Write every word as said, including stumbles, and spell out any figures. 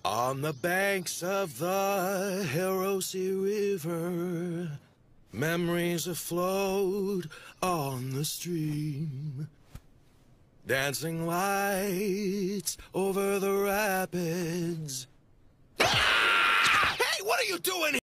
On the banks of the Hiroshi River, memories afloat on the stream. Dancing lights over the rapids. Ah! Hey, what are you doing here?